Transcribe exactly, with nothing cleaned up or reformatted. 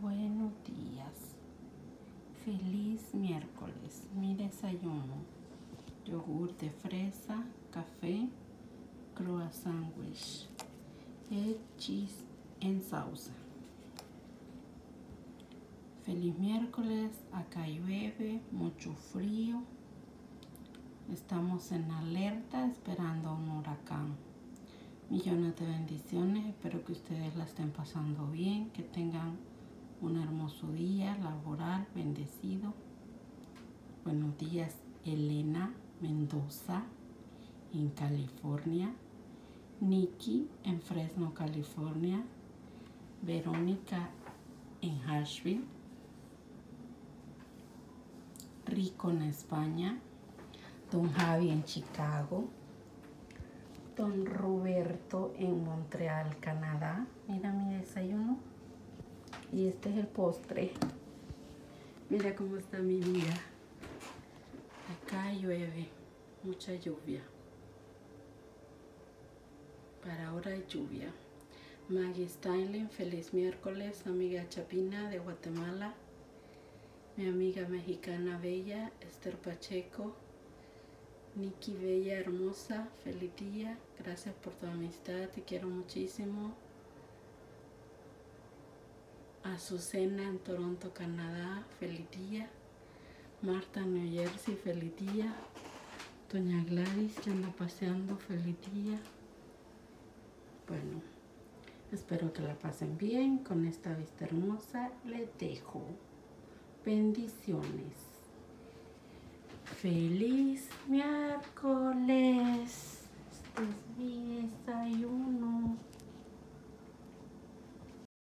Buenos días. Feliz miércoles. Mi desayuno: yogur de fresa, café, croissant sandwich, egg cheese en salsa. Feliz miércoles. Acá llueve, mucho frío. Estamos en alerta esperando un huracán. Millones de bendiciones. Espero que ustedes la estén pasando bien, que tengan un hermoso día laboral bendecido. Buenos días, Elena Mendoza en California, Nikki en Fresno, California, Verónica en Asheville, Rico en España, Don Javi en Chicago, Don Roberto en Montreal, Canadá. Mira mi desayuno. Y este es el postre. Mira cómo está mi día. Acá llueve, mucha lluvia. Para ahora hay lluvia. Maggie Steinle, feliz miércoles. Amiga Chapina de Guatemala. Mi amiga mexicana bella, Esther Pacheco. Nikki bella, hermosa, feliz día. Gracias por tu amistad, te quiero muchísimo. Azucena en Toronto, Canadá, feliz día. Marta en New Jersey, feliz día. Doña Gladys que anda paseando, feliz día. Bueno, espero que la pasen bien. Con esta vista hermosa les dejo. Bendiciones. Feliz miércoles. Este es mi desayuno.